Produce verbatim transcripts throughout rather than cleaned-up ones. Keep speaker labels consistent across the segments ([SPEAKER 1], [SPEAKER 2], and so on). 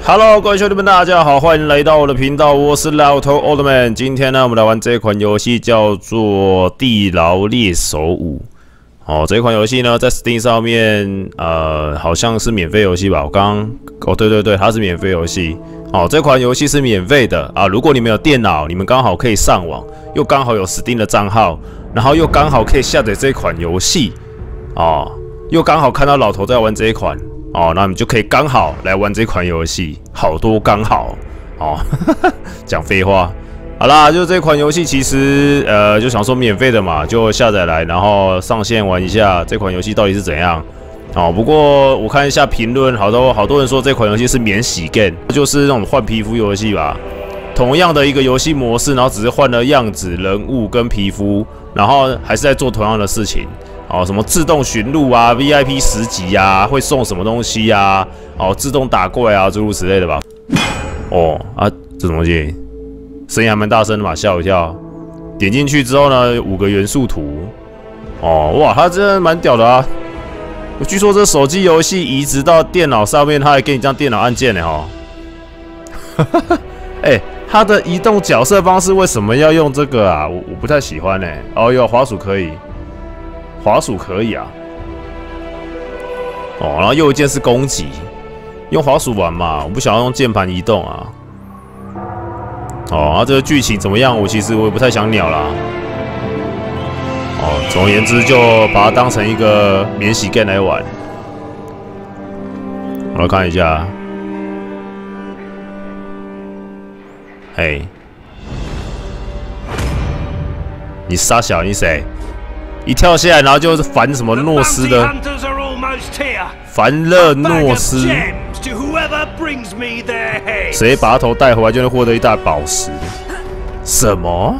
[SPEAKER 1] Hello， 各位兄弟们，大家好，欢迎来到我的频道，我是老头 Oldman。今天呢，我们来玩这款游戏，叫做《地牢猎手五》。哦，这款游戏呢，在 Steam 上面，呃，好像是免费游戏吧？我刚刚，哦，对对对，它是免费游戏。哦，这款游戏是免费的啊。如果你们有电脑，你们刚好可以上网，又刚好有 Steam 的账号，然后又刚好可以下载这款游戏，哦，又刚好看到老头在玩这一款。 哦，那你们就可以刚好来玩这款游戏，好多刚好哦，讲废话。好啦，就这款游戏其实呃就想说免费的嘛，就下载来，然后上线玩一下这款游戏到底是怎样。哦，不过我看一下评论，好多好多人说这款游戏是免洗 game， 就是那种换皮肤游戏吧。同样的一个游戏模式，然后只是换了样子、人物跟皮肤，然后还是在做同样的事情。 哦，什么自动寻路啊 ，V I P 十级啊，会送什么东西啊？哦，自动打怪啊，诸如此类的吧。哦啊，这种东西声音还蛮大声的嘛，吓我一跳。点进去之后呢，五个元素图。哦，哇，它真的蛮屌的啊！据说这手机游戏移植到电脑上面，它还给你这样电脑按键呢哈。哎、欸，它的移动角色方式为什么要用这个啊？我我不太喜欢呢、欸。哦，有滑鼠可以。 滑鼠可以啊，哦，然后右键是攻击，用滑鼠玩嘛，我不想要用键盘移动啊。哦，然后这个剧情怎么样？我其实我也不太想鸟啦。哦，总而言之，就把它当成一个免洗 game 来玩。我来看一下，嘿，你傻小，你谁？ 一跳下来，然后就是凡什么诺斯的，凡勒诺斯，谁把他头带回来就能获得一大宝石？什么？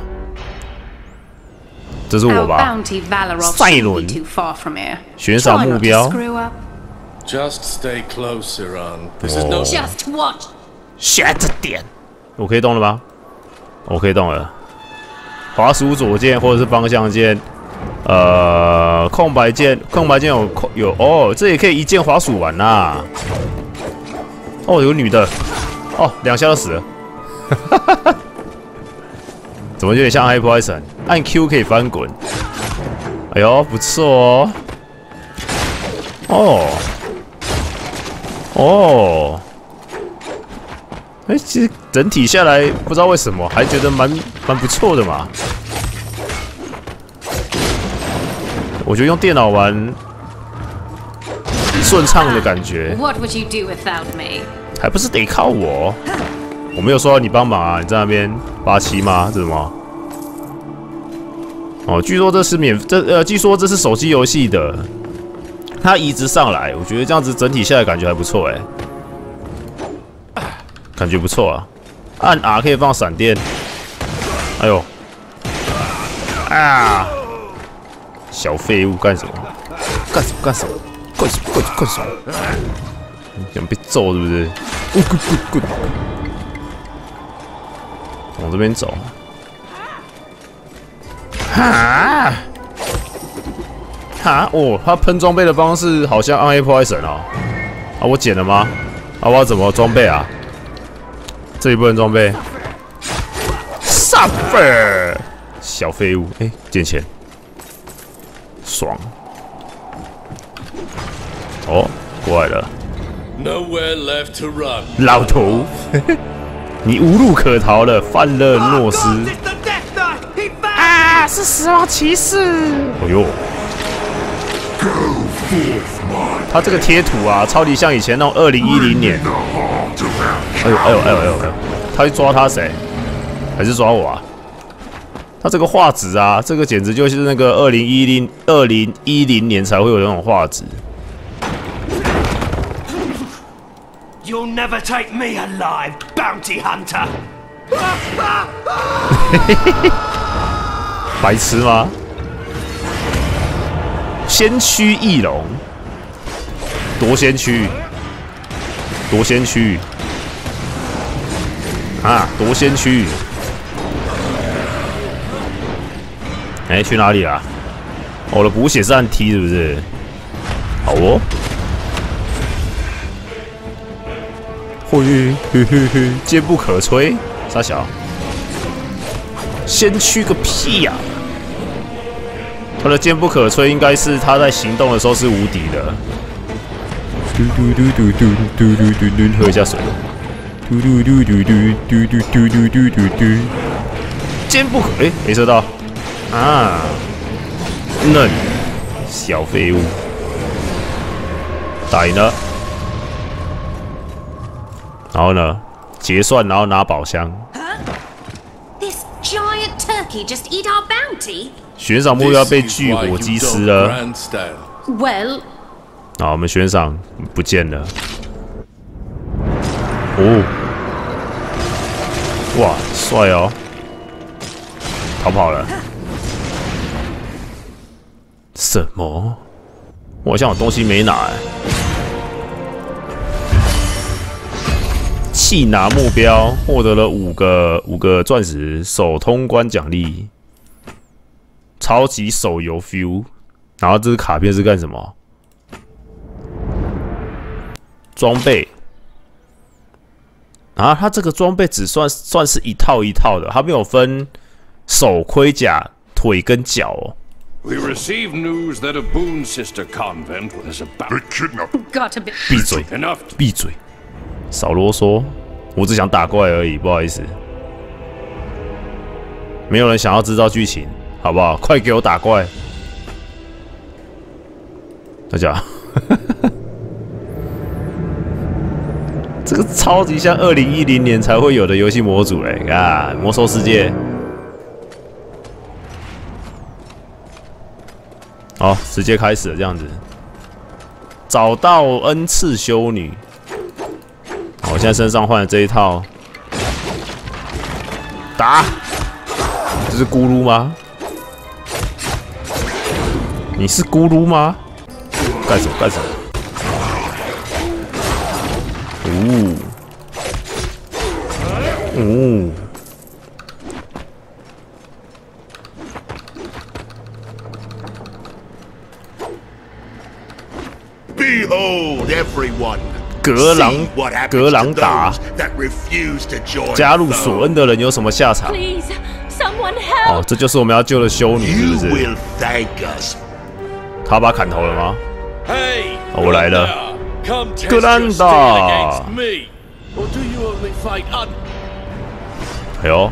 [SPEAKER 1] 这是我吧？赛伦，悬赏目标。Shut 点，我可以动了吗？我可以动了。滑鼠左键或者是方向键。 呃，空白键，空白键有有哦，这也可以一键滑鼠玩呐、啊。哦，有女的，哦，两下就死了，怎么有点像 Hyperison？ 按 Q 可以翻滚。哎呦，不错哦。哦，哦，哎，其实整体下来不知道为什么还觉得蛮蛮不错的嘛。 我觉得用电脑玩顺畅的感觉，还不是得靠我？我没有说要你帮忙啊！你在那边八七吗？这什么？哦，据说这是免这呃，据说这是手机游戏的，它移植上来，我觉得这样子整体下来感觉还不错哎，感觉不错啊！按 R 可以放闪电，哎呦，啊！ 小废物干什么？干什么？干什么？干什么？干什么？干什么？你想被揍是不是？哦，滚滚滚！往这边走。哈！哈！哦，他喷装备的方式好像暗黑破坏神哦。啊，我捡了吗？啊，我要怎么装备啊？这里不能装备。Suffer！ 小废物，哎、欸，捡钱。 爽！哦，过来了。老头，你无路可逃了，范勒诺斯。啊，是死亡骑士！哎呦，他这个贴图啊，超级像以前那种二零一零年。哎呦哎呦哎呦哎呦哎呦！他去抓他谁？还是抓我啊？ 它这个画质啊，这个简直就是那个二零一零二零一零年才会有那种画质。You'll never take me alive, bounty hunter！ 白痴吗？先驱翼龙，夺先驱，夺先驱啊，夺先驱！ 哎、欸，去哪里啊？我的补血是按 T 是不是？好哦。 嘿嘿嘿嘿，坚不可摧，傻小，先驱个屁呀、啊！他的坚不可摧应该是他在行动的时候是无敌的。嘟嘟嘟嘟嘟嘟嘟嘟嘟，喝一下水。嘟嘟嘟嘟嘟嘟嘟嘟嘟嘟嘟嘟，坚不可哎，没射到啊！嫩小废物，打赢了。然后呢，结算，然后拿宝箱。
[SPEAKER 2] This giant turkey just eat our bounty.
[SPEAKER 1] 悬赏目标被巨火击死了。
[SPEAKER 2] Well.
[SPEAKER 1] 好，我们悬赏不见了。哦，哇，帅哦！逃跑了。什么？我好像有东西没拿哎。弃拿目标，获得了五个五个钻石，首通关奖励。超级手游 feel。然后这个卡片是干什么？装备。然后它这个装备只算算是一套一套的，它没有分手盔甲、腿跟脚哦。
[SPEAKER 3] We received news that a Boon Sister convent was about
[SPEAKER 4] They kidnapped.
[SPEAKER 2] Got a bit.
[SPEAKER 1] 闭嘴！
[SPEAKER 3] enough.
[SPEAKER 1] 闭嘴！少啰嗦，我只想打怪而已，不好意思。没有人想要知道剧情，好不好？快给我打怪！大家。这个超级像二零一零年才会有的游戏模组哎、欸，啊，魔兽世界。好，直接开始了这样子。找到恩赐修女。好，我现在身上换了这一套。打！这是咕噜吗？你是咕噜吗？干什么干什么？哦，哦，
[SPEAKER 4] Behold, everyone.
[SPEAKER 1] 格朗格朗达
[SPEAKER 4] that refuse to join
[SPEAKER 1] 加入索恩的人有什么下场？
[SPEAKER 2] Please, someone help!
[SPEAKER 1] 哦，这就是我们要救的修女，是
[SPEAKER 4] You
[SPEAKER 1] 不是？
[SPEAKER 4] will thank us.
[SPEAKER 1] 他把砍头了吗？
[SPEAKER 3] Hey,
[SPEAKER 1] 哦我来了。
[SPEAKER 3] Come test
[SPEAKER 1] Good
[SPEAKER 3] your
[SPEAKER 1] anda.
[SPEAKER 3] steel against me, or do you only fight un?
[SPEAKER 1] 哎呦，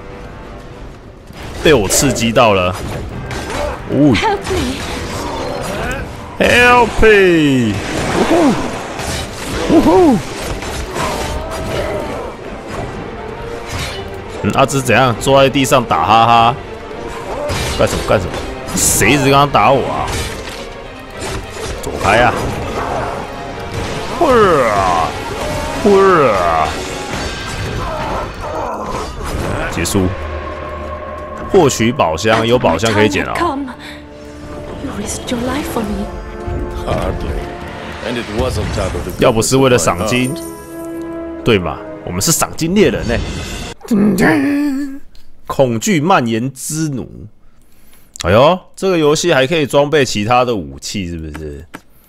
[SPEAKER 1] 被我刺激到了。哦
[SPEAKER 2] Help me!
[SPEAKER 1] ，Help me！ 呜呼，呜呼。嗯，阿芝怎样？坐在地上打哈哈？干什么干什么？谁一直刚刚打我啊？走开呀！哇！哇！结束。获取宝箱，有宝箱可以捡哦。
[SPEAKER 2] Come. You risked your life for me.
[SPEAKER 3] Hardly. And it wasn't out of the
[SPEAKER 1] 要不是为了赏
[SPEAKER 3] goodness of my
[SPEAKER 1] 金
[SPEAKER 3] heart.，
[SPEAKER 1] 对嘛？我们是赏金猎人呢、欸。恐惧蔓延之奴。哎呦，这个游戏还可以装备其他的武器，是不是？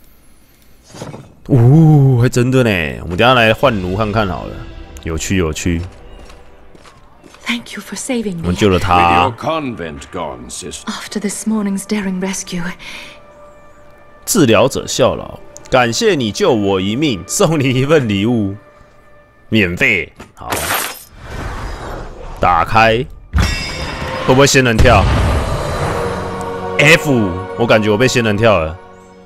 [SPEAKER 1] 哦，还真的呢。我们等一下来换奴看看好了，有趣有趣。
[SPEAKER 2] Thank you for saving
[SPEAKER 1] 我们
[SPEAKER 2] me.
[SPEAKER 1] 救了
[SPEAKER 3] With
[SPEAKER 1] 他
[SPEAKER 3] your。convent gone, sister.
[SPEAKER 2] After this morning's daring rescue,
[SPEAKER 1] 治疗者效劳，感谢你救我一命，送你一份礼物，免费。好，打开，会不会仙人跳 ？F， 我感觉我被仙人跳了。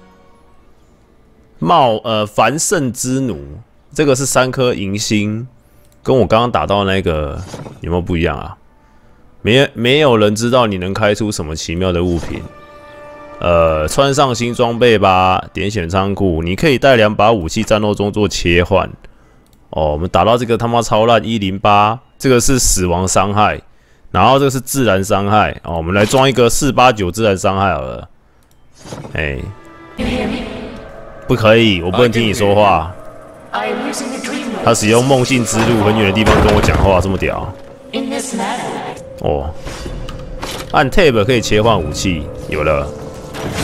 [SPEAKER 1] 茂呃繁盛之奴，这个是三颗银星，跟我刚刚打到那个有没有不一样啊？没没有人知道你能开出什么奇妙的物品。 呃，穿上新装备吧，点选仓库，你可以带两把武器战斗中做切换。哦，我们打到这个他妈超烂一零八，这个是死亡伤害，然后这个是自然伤害。哦，我们来装一个四八九自然伤害好了。哎，不可以，我不能听你说话。他使用梦境之路，很远的地方跟我讲话，这么屌。哦，按 Tab 可以切换武器，有了。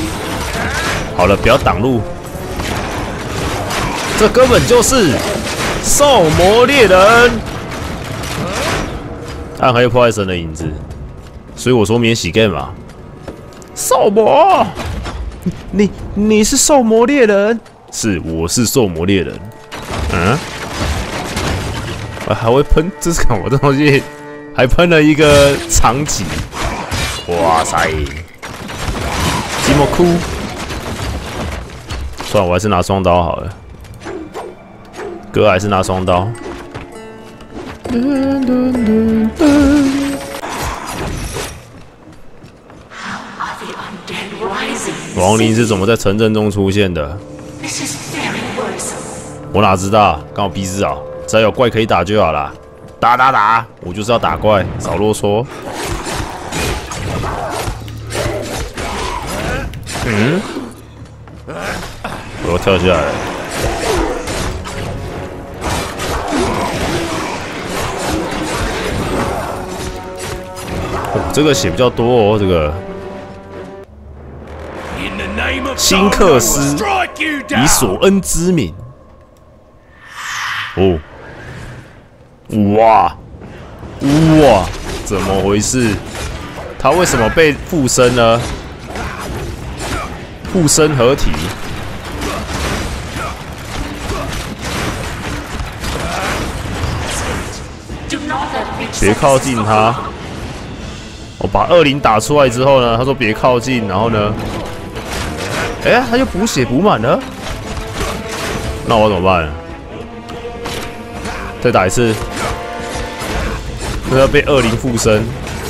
[SPEAKER 1] 好了，不要挡路。这根本就是兽魔猎人，暗黑破坏神的影子，所以我说免洗 game 嘛。兽魔，你你是兽魔猎人？是，我是兽魔猎人。嗯，我还会喷，这是什么东西？还喷了一个长戟。哇塞，这么酷！算了，我还是拿双刀好了。哥还是拿双刀。亡灵是怎么在城镇中出现的？我哪知道？关我屁事啊！只要有怪可以打就好啦。打打打！我就是要打怪，少啰嗦。嗯？我要跳下来了。哦，这个血比较多哦，这个。辛克斯以索恩之名。哦。哇哇，怎么回事？他为什么被附身呢？附身合体。别靠近他！我把恶灵打出来之后呢，他说别靠近，然后呢，哎、欸，他就补血补满了。那我怎么办？再打一次。那要被恶灵附身。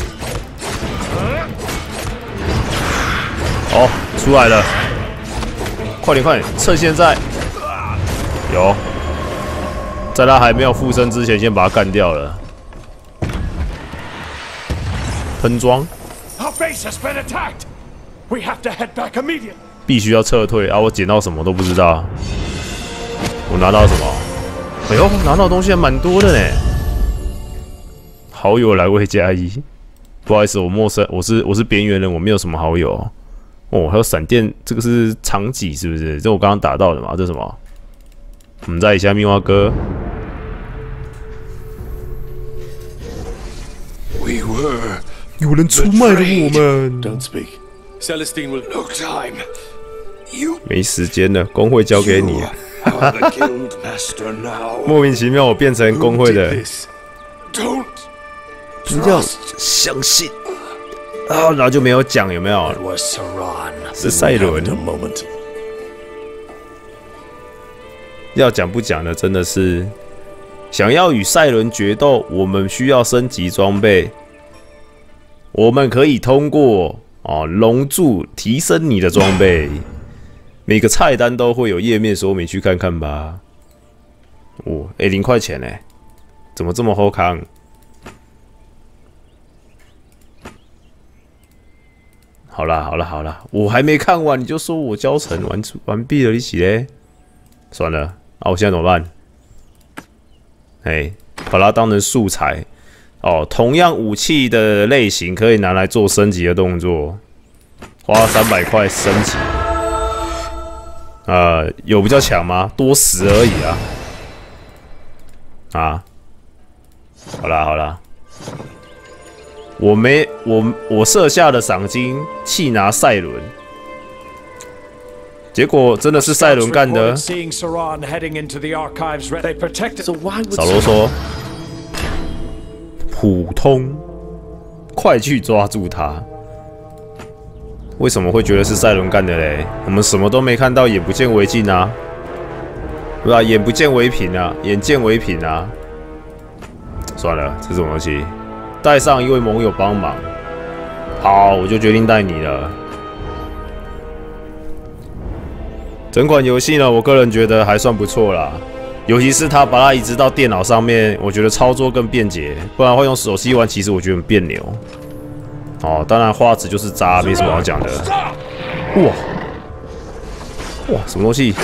[SPEAKER 1] 哦，出来了！快点快点，趁现在！有，在他还没有附身之前，先把他干掉了。喷装。必须要撤退啊！我捡到什么都不知道。我拿到什么？哎呦，拿到的东西还蛮多的呢。好友来未加一，不好意思，我陌生，我是我是边缘人，我没有什么好友。哦，还有闪电，这个是长戟是不是？这我刚刚打到的嘛？这是什么？我们再一下蜜花哥。
[SPEAKER 3] We were
[SPEAKER 1] 有人出卖了我们。
[SPEAKER 3] Don't speak. Celestine will. No time. You
[SPEAKER 1] 没时间了，工会交给你。
[SPEAKER 3] are the guild master now.
[SPEAKER 1] 莫名其妙，我变成工会的。
[SPEAKER 3] Don't
[SPEAKER 1] 不要相信啊！然后就没有讲有没有？
[SPEAKER 3] It was Saran.
[SPEAKER 1] 是赛伦。
[SPEAKER 3] A moment.
[SPEAKER 1] 要讲不讲的，真的是想要与赛伦决斗，我们需要升级装备。我们可以通过哦龙柱提升你的装备，每个菜单都会有页面说明，去看看吧。哦，哎、欸，零块钱哎，怎么这么好康？ 好啦好啦好啦，我还没看完你就说我教程完完毕了，一起嘞，算了，啊，我现在怎么办？哎，把它当成素材哦。同样武器的类型可以拿来做升级的动作，花三百块升级。呃，有比较强吗？多十而已啊。啊，好啦好啦。 我没我我设下的赏金弃拿赛伦，结果真的是赛伦干的。少啰嗦，普通，快去抓住他！为什么会觉得是赛伦干的嘞？我们什么都没看到，眼不见为净啊，对吧？眼不见为凭啊，眼见为凭啊。算了，这种东西。 带上一位盟友帮忙，好，我就决定带你了。整款游戏呢，我个人觉得还算不错啦，尤其是他把它移植到电脑上面，我觉得操作更便捷。不然会用手机玩，其实我觉得很别扭。哦，当然画质就是渣，没什么好讲的。哇哇，什么东西？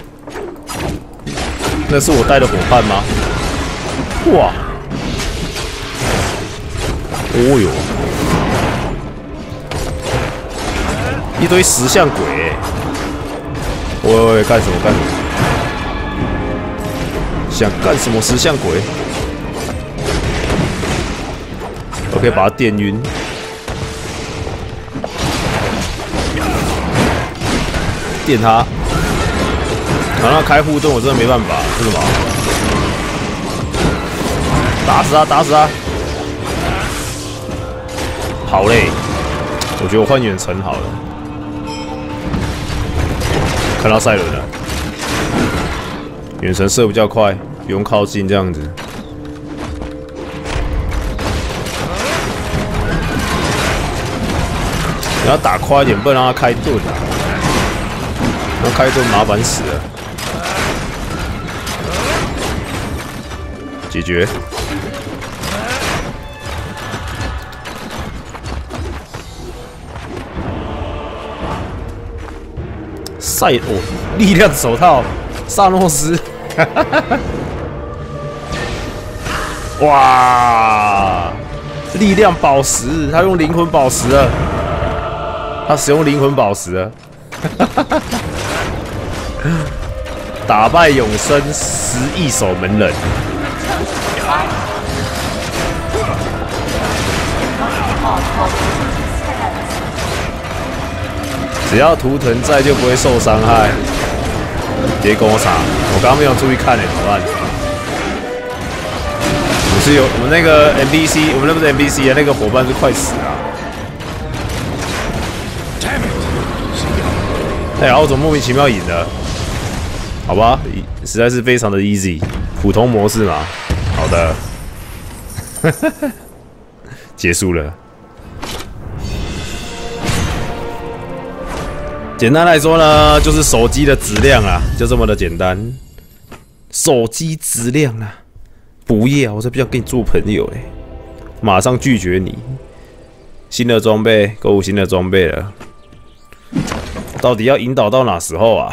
[SPEAKER 1] 那是我带的伙伴吗？哇！ 哦哟，一堆石像鬼、欸！喂喂喂，干什么干什么？ 想干什么石像鬼？我可以把它电晕。电他。然后开护盾，我真的没办法，是什么？打死他，打死他！好嘞，我觉得我换远程好了。看到赛伦了，远程射比较快，不用靠近这样子。你要打快一点，不能让他开盾啊！让他开盾麻烦死了。解决。赛哦，力量手套，萨诺斯，哇！力量宝石，他用灵魂宝石了，他使用灵魂宝石了，打败永生十亿守门人。只要图腾在，就不会受伤害。别跟我傻，我刚刚没有注意看诶，怎么办？我是有我们那个 N P C， 我们那不是 N P C 啊，那个伙伴是快死啊！哎，然后怎么莫名其妙赢了？好吧，实在是非常的 easy， 普通模式嘛。好的，结束了。简单来说呢，就是手机的质量啊，就这么的简单。手机质量啊，不要，我才不想跟你做朋友哎、欸！马上拒绝你。新的装备，购物新的装备了，到底要引导到哪时候啊？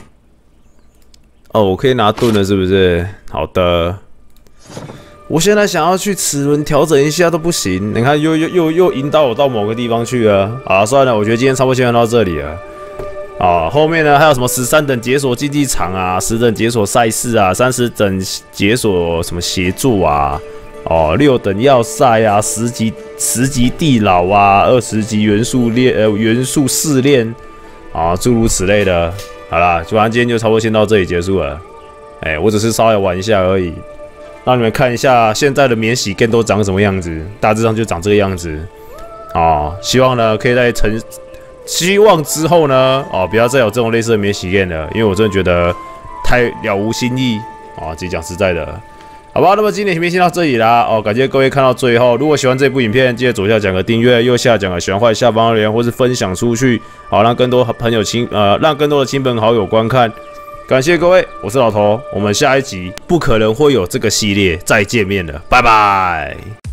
[SPEAKER 1] 哦，我可以拿盾了，是不是？好的。我现在想要去齿轮调整一下都不行，你看又又又又引导我到某个地方去了。啊，算了，我觉得今天差不多先到这里了。啊，后面呢还有什么十三等解锁竞技场啊，十等解锁赛事啊，三十等解锁什么协作啊，哦，六等要塞啊，十级十级地牢啊，二十级元素炼呃元素试炼啊，诸如此类的。好啦，就反正今天就差不多先到这里结束了。哎、欸，我只是稍微玩一下而已，让你们看一下现在的免洗 game 都长什么样子，大致上就长这个样子。啊，希望呢可以在成。希望之后呢，哦，不要再有这种类似的免洗 game 了，因为我真的觉得太了无新意啊！自己讲实在的，好吧。那么今天影片先到这里啦，哦，感谢各位看到最后。如果喜欢这部影片，记得左下角个订阅，右下角个喜欢或下方留言，或是分享出去，好让更多朋友亲呃，让更多的亲朋好友观看。感谢各位，我是老头，我们下一集不可能会有这个系列再见面了，拜拜。